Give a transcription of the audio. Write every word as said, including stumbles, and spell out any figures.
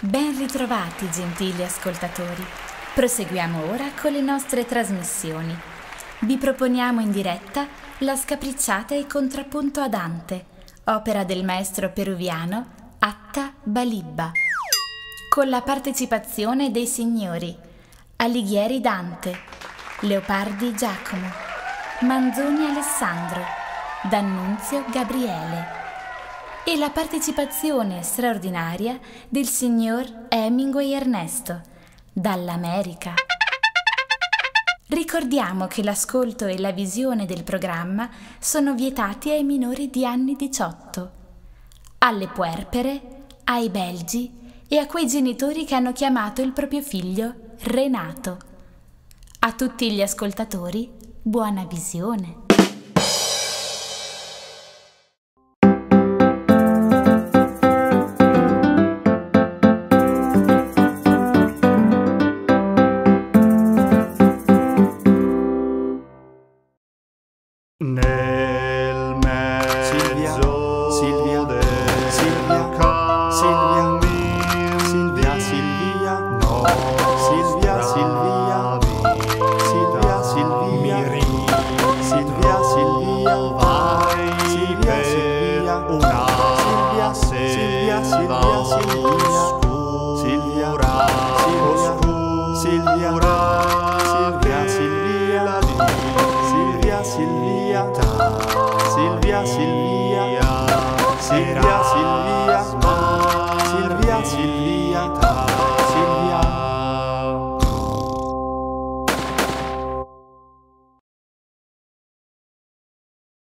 Ben ritrovati, gentili ascoltatori. Proseguiamo ora con le nostre trasmissioni. Vi proponiamo in diretta La scapricciata e contrappunto a Dante, opera del maestro peruviano Atta-Balibba, con la partecipazione dei signori Alighieri Dante, Leopardi Giacomo, Manzoni Alessandro, D'Annunzio Gabriele e la partecipazione straordinaria del signor Hemingway Ernesto, dall'America. Ricordiamo che l'ascolto e la visione del programma sono vietati ai minori di anni diciotto, alle puerpere, ai belgi e a quei genitori che hanno chiamato il proprio figlio Renato. A tutti gli ascoltatori, buona visione. Nel mezzo Silvia, del Silvia, cammin Silvia, di Silvia, nostra Silvia, Silvia, Silvia, vita, Silvia, mi Silvia, Silvia, ritrovai Silvia, per Silvia, una Silvia, Silvia, sera Silvia, Silvia, oscura, Silvia, oscura, Silvia, Silvia, quella di Silvia, Silvia, Silvia, Silvia, Silvia, Silvia,